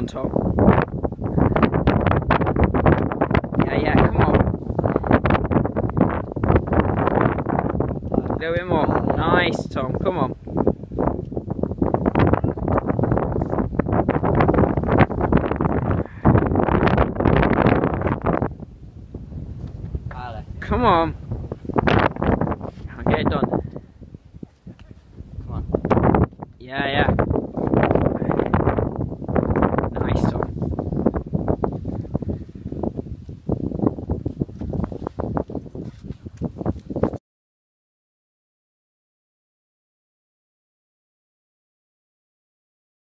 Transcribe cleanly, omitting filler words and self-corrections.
on, Tom. Yeah, come on. A little bit more. Nice, Tom, come on. Come on. I'll get it done. Come on. Yeah.